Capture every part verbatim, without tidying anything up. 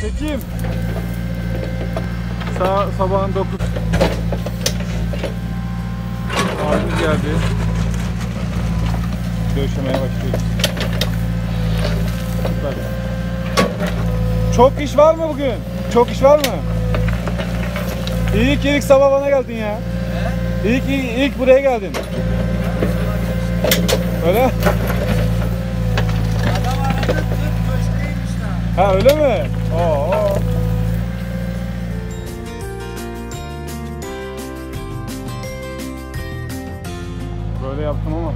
Çekim. Sa sabahın dokuz. Abimiz geldi. Döşemeye başlıyoruz. Süper. Çok iş var mı bugün? Çok iş var mı? İlk ilk sabah bana geldin ya. İlk ilk, ilk buraya geldin. Öyle? Adam aradı, köşkteymiş lan. Ha öyle mi? Oo. Böyle yaptım ama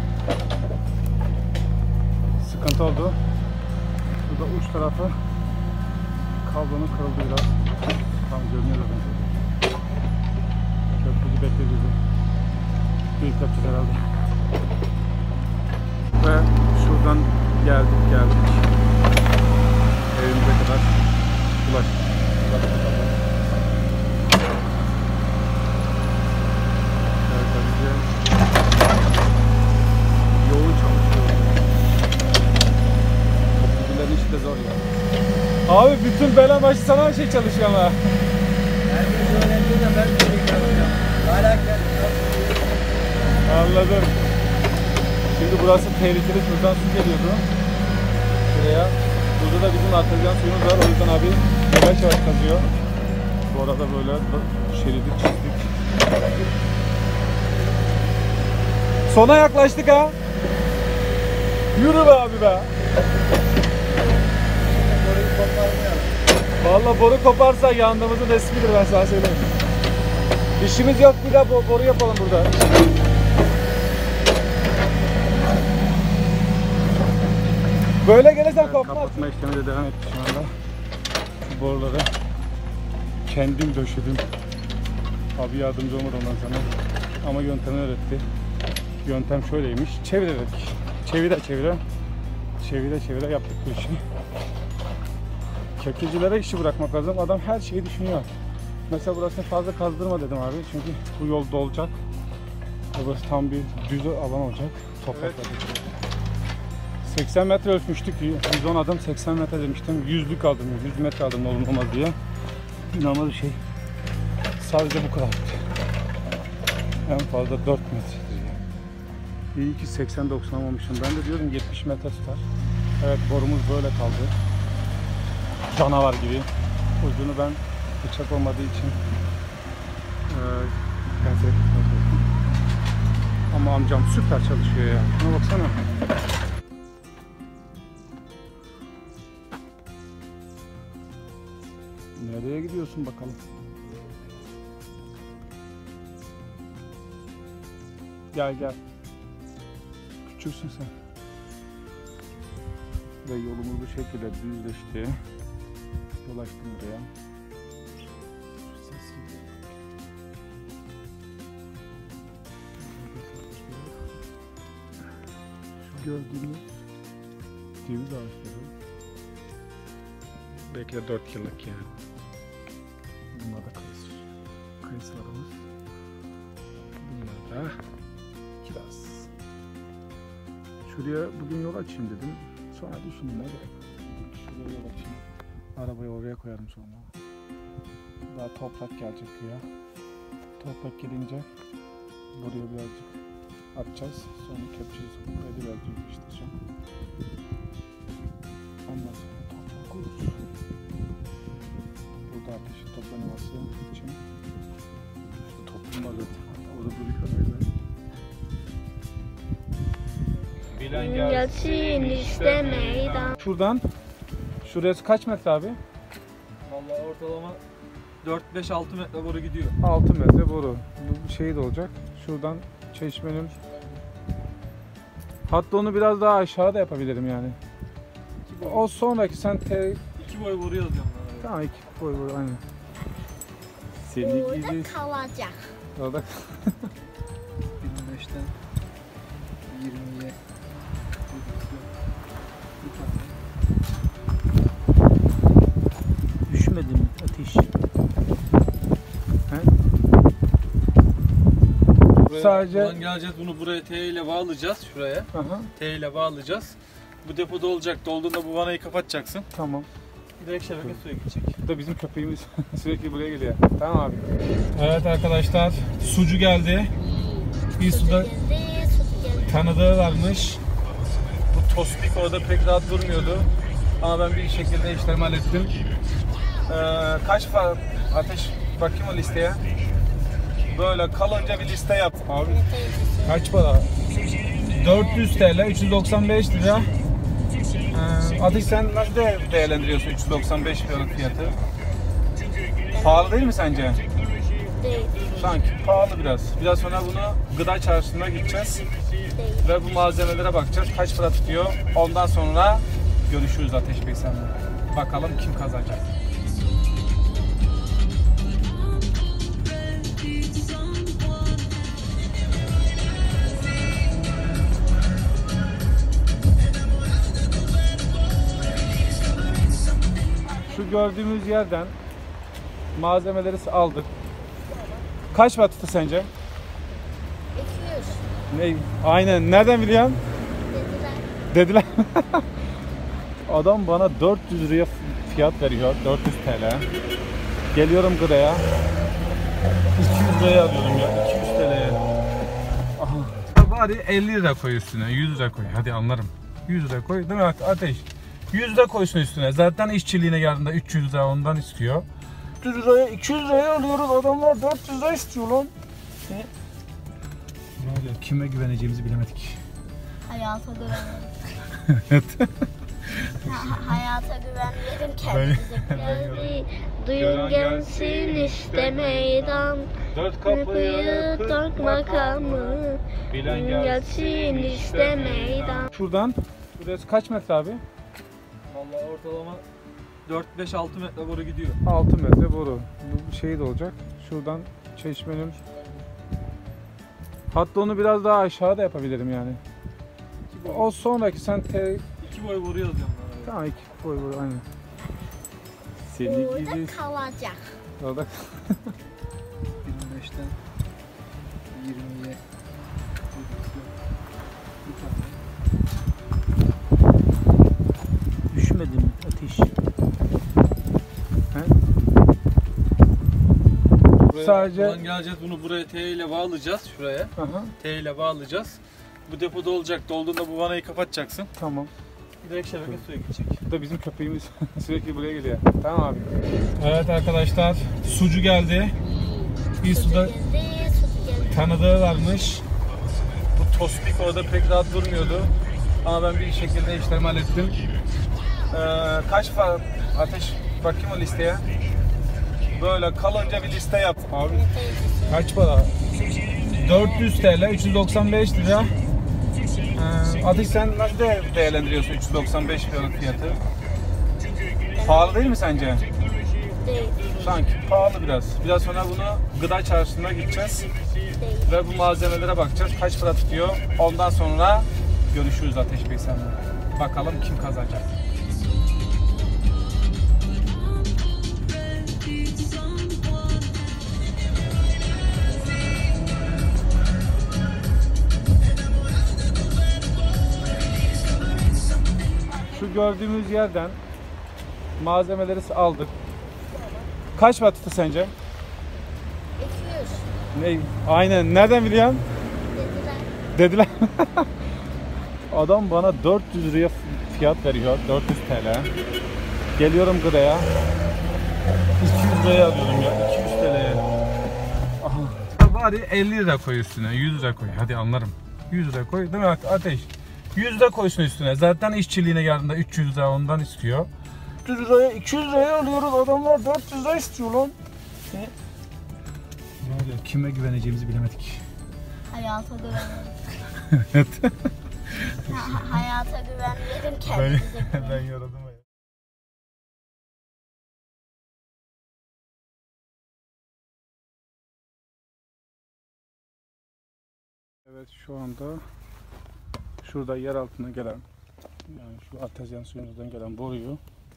sıkıntı oldu. Burada uç tarafı kablonun kırıldı biraz. Tam görünüyor zaten. Köprücü bekledi bizi. Büyük yapacağız herhalde. Ve şuradan geldik geldik. Evimize kadar ulaştık. Evet, bize yoğun çalışıyor. Köprücülerin işi de zor ya. Abi bütün bela başı sana şey çalışıyor ama. Herkes öğrendi de ben de bekliyorum. Hala kendim. Anladım. Şimdi burası tehlikeli, şuradan su geliyordu. Şuraya. Burada da bizim artezyen suyumuz var, o yüzden abi yavaş yavaş kazıyor. Bu arada böyle şeridi çizdik. Sona yaklaştık ha. Yürü be abi be. Boruyu koparmayalım. Vallahi boru koparsa yandığımızın resmidir, ben sana söyleyeyim. İşimiz yok, bir daha boru yapalım burada. Böyle gelirsen kopmaz. Kapatma işlemi de devam etti şu anda. Şu boruları kendim döşedim. Abi yardımcı olmadı ondan sonra. Ama yöntemi öğretti. Yöntem şöyleymiş. Çevirerek. Çevire çevire. Çevire çevire yaptık bu işi. Kepçecilere işi bırakmak lazım. Adam her şeyi düşünüyor. Mesela burasını fazla kazdırma dedim abi. Çünkü bu yol dolacak. Burası tam bir düz alan olacak. Toprak evet. seksen metre ölçmüştük. yüz on adım seksen metre demiştim. yüzlük aldım. yüz metre aldım, olur olmaz diye. İnanılmaz bir şey. Sadece bu kadar. En fazla dört metre. İyi ki seksen doksan almamışım. Ben de diyorum yetmiş metre tutar. Evet, borumuz böyle kaldı. Canavar gibi. Ucunu ben bıçak olmadığı için e, ama amcam süper çalışıyor ya. Şuna baksana. Nereye gidiyorsun bakalım? Gel gel. Küçüksün sen. Ve yolumuz bu şekilde düzleşti. Dolaştım buraya. Şu gördüğünüz ceviz ağaçları. Belki de dört yıllık yani. Bunlar da kayısı. Kayısılarımız. Bunlar da kiraz. Şuraya bugün yol açayım dedim. Sonra düşündüm ne gerek. Şuraya yol açayım. Arabayı oraya koyarım sonra. Daha toprak gelecek ya. Toprak gelince buraya birazcık atacağız. Sonra kepçeyi sokup buraya birazcık işleyeceğim. Ondan sonra toprak olur. Burada ateşi toplaması için işte toplum var zaten. Orada duruyor. Bilen gelsin işte meydan. Şuradan şurası kaç metre abi? Vallahi ortalama dört beş altı metre boru gidiyor. altı metre boru. Bu şey de olacak. Şuradan çeşmenin, hatta onu biraz daha aşağıda yapabilirim yani. O sonraki sen te... iki boy boru yazacağım. Tamam, iki boy boru aynen. Seni orada gidi... kalacak. Orada yirmi beşten yirmiye. düşmedim ateş. Buraya, Sadece buradan geleceğiz, bunu buraya T ile bağlayacağız şuraya. Aha. T ile bağlayacağız. Bu depoda olacak. Dolduğunda bu vanayı kapatacaksın. Tamam. Direkt şebeke suya gidecek. Bu da bizim köpeğimiz sürekli buraya geliyor. Tamam abi. Evet arkadaşlar, sucu geldi. Bir suda tanıdığı varmış. Bu Tospik orada pek rahat durmuyordu. Ama ben bir şekilde işlerimi hallettim. Ee, kaç para ateş, bakayım o listeye. Böyle kalınca bir liste yap. Abi kaç para? dört yüz TL, üç yüz doksan beş lira. Ee, Ateş sen nasıl de değerlendiriyorsun üç yüz doksan beş liralık fiyatı? Pahalı değil mi sence? Değil. Sanki pahalı biraz. Biraz sonra bunu gıda çarşısına gideceğiz. Değil. Ve bu malzemelere bakacağız. Kaç para tutuyor? Ondan sonra görüşürüz Ateş Bey seninle. Bakalım kim kazanacak. Şu gördüğümüz yerden malzemeleri aldık. Kaç para tuttu sence? iki yüz. Ne? Aynen. Nereden biliyorsun? Dediler. Dediler. Adam bana dört yüz liraya fiyat veriyor. dört yüz TL. Geliyorum gıdaya. iki yüz liraya alıyorum ya. iki yüz TL'ye. Aha. Bari elli lira koy üstüne. yüz lira koy. Hadi anlarım. yüz lira koy. Değil mi Ateş? yüz lira koysun üstüne. Zaten işçiliğine geldiğinde üç yüz lira ondan istiyor. üç yüz liraya iki yüz liraya alıyoruz. Adamlar dört yüz lira istiyor lan. Ne? Vallahi kime güveneceğimizi bilemedik. Hayata güvenmedim. Evet. Ha- hayata güvenmedim Ben- kendimize. ben Geldi. Gören Duyun gelsin gelsin işte işte meydan. Dört Kapıyı tak makamı. Bilen Duyun gelsin işte meydan. Şuradan, burası kaç metre abi? Vallahi ortalama dört beş altı metre boru gidiyor. altı metre boru. Bu şey de olacak. Şuradan çeşmenin. Hatta onu biraz daha aşağıda yapabilirim yani. O sonraki sen te... İki boy boru yazacağım ben. Tamam iki boy boru aynen. Seni Burada gibi. kalacak. Orada. yirmi beşten yirmiye. Düşmedin Ateş. He? Buraya, Sadece- buradan geleceğiz, bunu buraya T ile bağlayacağız, şuraya. Aha, T ile bağlayacağız. Bu depo dolacak. Dolduğunda bu vanayı kapatacaksın. tamam. Direkt şebeke suya gidecek. Bu da bizim köpeğimiz sürekli buraya geliyor. Tamam abi. Evet arkadaşlar, sucu geldi. Bir suda Geldi, süt geldi. tanıdığı varmış. Bu Tospik orada pek rahat durmuyordu. Ama ben bir şekilde işlerimi hallettim. Ee, kaç para Ateş, bakayım o listeye. Böyle kalınca bir liste yap. Abi kaç para? dört yüz TL, üç yüz doksan beş lira. Ee, Ateş sen nasıl de değerlendiriyorsun üç yüz doksan beş liralık fiyatı? Pahalı değil mi sence? Değil. Sanki pahalı biraz. Biraz sonra bunu gıda çarşısına gideceğiz. Değil. Ve bu malzemelere bakacağız. Kaç para tutuyor? Ondan sonra görüşürüz Ateş Bey seninle. Bakalım kim kazanacak. Şu gördüğümüz yerden malzemeleri aldık. Kaç para tuttu sence? iki yüz. Ne? Aynen. Nereden biliyorsun? Dediler. Dediler. Adam bana dört yüz liraya fiyat veriyor. dört yüz TL. Geliyorum gıdaya. iki yüz liraya alıyorum ya. iki yüz TL'ye. Aha. Bari elli lira koy üstüne. yüz lira koy. Hadi anlarım. yüz lira koy. Değil mi Ateş? yüz lira koysun üstüne. Zaten işçiliğine geldiğinde üç yüz lira ondan istiyor. üç yüz liraya iki yüz liraya alıyoruz. Adamlar dört yüz lira istiyor lan. Ne? Vallahi kime güveneceğimizi bilemedik. Hayata güvenmedim. Evet. Ha- hayata güvenmedim Ben, kendimize. ben güvenmedim. yaradım ya. Evet şu anda şurada yer altına gelen, yani şu artezyen suyumuzdan gelen boruyu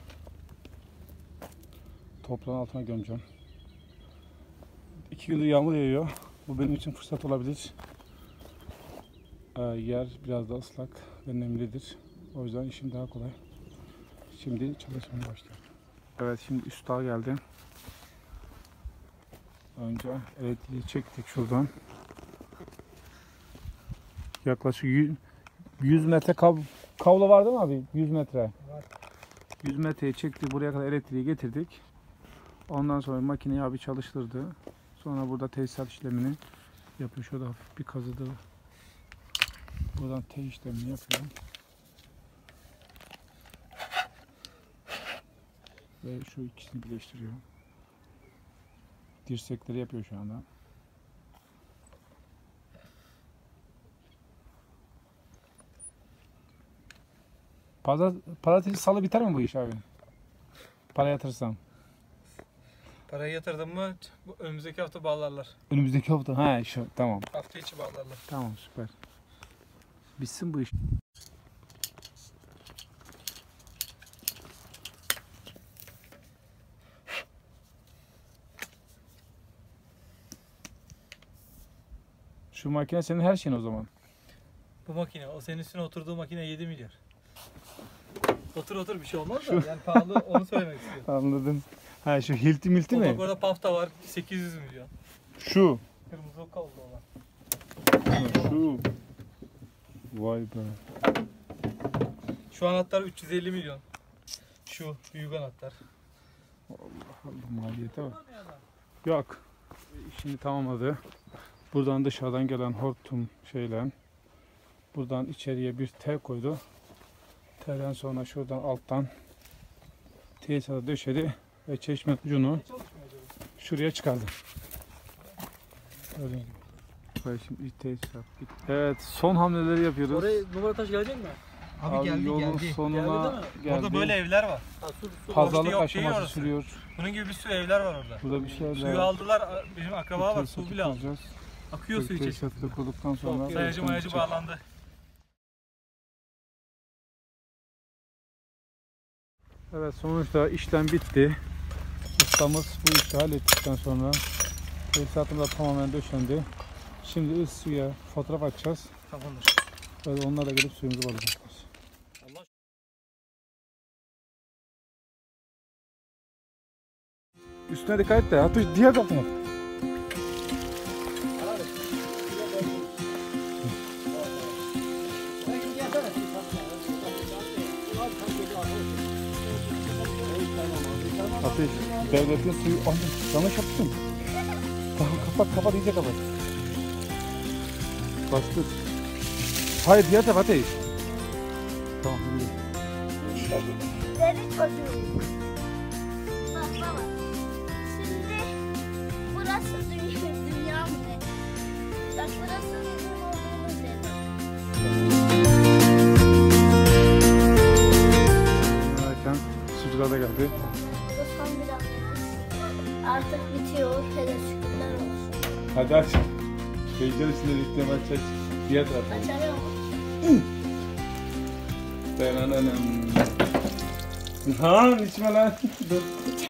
toprağın altına gömeceğim. İki gündür yağmur yağıyor. Bu benim için fırsat olabilir. Ee, yer biraz daha ıslak ve nemlidir. O yüzden işim daha kolay. Şimdi çalışmaya başlıyorum. Evet, şimdi üst dağa geldi. Önce elektriği çektik şuradan. Yaklaşık yüz metre kav kavla var değil mi abi? yüz metre. Var. yüz metreyi çektik. Buraya kadar elektriği getirdik. Ondan sonra makineyi abi çalıştırdı. Sonra burada tesisat işlemini yapıyor. Şurada hafif bir kazıdı. Buradan T işlemini yapıyor. Ve şu ikisini birleştiriyor. Dirsekleri yapıyor şu anda. Pazar, pazartesi salı biter mi bu iş abi? Para yatırsam. Parayı yatırdın mı bu önümüzdeki hafta bağlarlar. Önümüzdeki hafta. Ha şu tamam. Hafta içi bağlarlar. Tamam, süper. Bitsin bu iş. Şu makine senin her şeyin o zaman. Bu makine, o senin üstüne oturduğu makine yedi milyar. Otur otur bir şey olmaz da yani pahalı onu söylemek istiyorum. Anladım. Ha şu hilti milti O mi? bak orada pafta var sekiz yüz milyon. Şu. Kırmızı kollu olan. Ha, şu. Vay be. Şu anahtar üç yüz elli milyon. Şu büyük anahtar. Allah maliyete bak. Yok. İşini tamamladı. Buradan dışarıdan gelen hortum şeyle buradan içeriye bir tel koydu. Telden sonra şuradan alttan tesisata döşedi ve çeşme ucunu şuraya çıkardı. Öyle. Böyle şimdi tesisat bitti. Evet, son hamleleri yapıyoruz. Oraya numara taş gelecek mi? Abi, Abi geldi yolun geldi. sonuna Geldi değil mi? geldi. Orada böyle evler var. Ha, su, su. Pazarlık Yok, değil aşaması orası. sürüyor. Bunun gibi bir sürü evler var orada. Burada bir şeyler Suyu aldılar. Bizim akraba var. Su bile aldı. kuracağız. Akıyor su içi. Tesisatı da kurduktan sonra Sayacı mayacı bitecek. bağlandı. Evet, sonuçta işlem bitti. Ustamız bu işi hallettikten sonra tesisatımız da tamamen döşendi. Şimdi ıs suya fotoğraf atacağız. Tamamdır. Ve onlarla gelip suyumuzu alacaklar. Allah Üstüne dikkat et de. Hatta diğer tarafına. Ateş, devletin suyu... Anam, yanlış yaptın. Tamam, kapat, kapat, iyice kapat. Bastır. Hayır, diğer taraf Ateş. Tamam, iyi. Deli çocuğum. Bak baba. Şimdi burası dünya, dünya mı ne? Bak burası bizim olduğumuz yer. Erken sucuğa da geldi. Bu son bir hamlemiz. Artık bitiyor. Hele şükürler olsun. Hadi aç. Heyecan içinde birlikte maç aç. Diğer tarafa. Açalım. Dananam. Ha, içme lan. Dur.